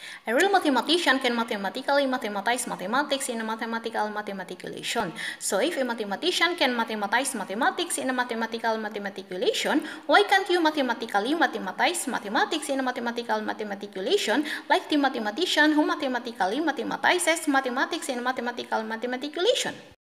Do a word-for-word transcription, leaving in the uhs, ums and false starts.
A real mathematician can mathematically mathematize mathematics in a mathematical mathematicalization. So if a mathematician can mathematize mathematics in a mathematical mathematicalization, why can't you mathematically mathematize mathematics in a mathematical mathematicalization like the mathematician who mathematically mathematizes mathematics in a mathematical mathematicalization?